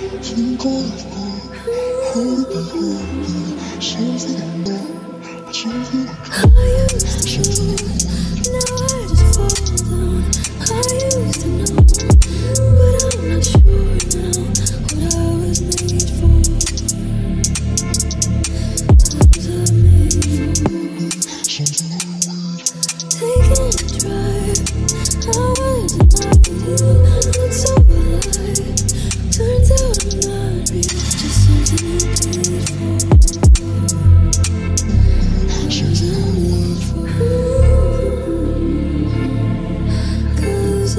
Think I've got hold of something I know, something I can't, something I want. Now I just fall down. I used to know, but I'm not sure now what I was made for. What was I made for? Something I want. Taking a drive, I was an ideal, looked so alive. Turns out I'm not real, just something you paid for. Something I want for. 'Cause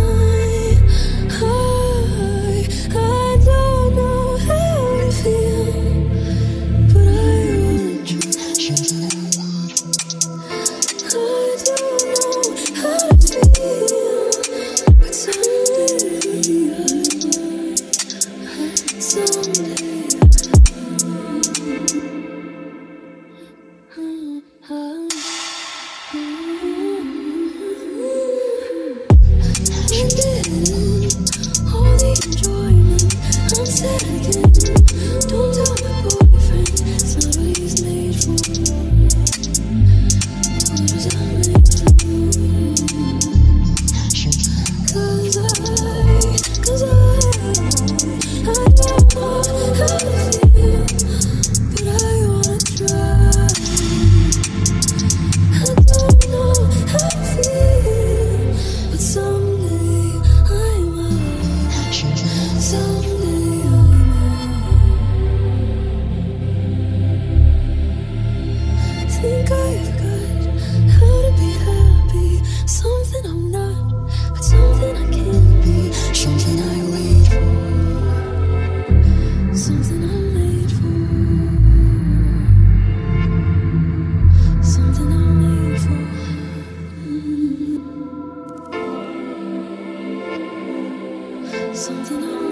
I don't know how to feel, but I wanna try. Something I want. I don't know how to feel, but someday I might. Someday all the enjoyment, I'm sad again. Don't tell my boyfriend, it's not what he's made for. What was I made for? Cause I don't know how to feel, but I wanna try. I don't know how to feel, but someday I might. Someday I might. Think I've got how to be happy. Something I'm not, but something I can be. Something I wait for. Something I'm made for. Something I'm made for. Something I'm